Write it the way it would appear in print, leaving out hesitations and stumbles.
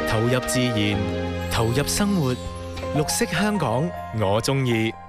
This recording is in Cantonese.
投入自然，投入生活，綠色香港，我鍾意。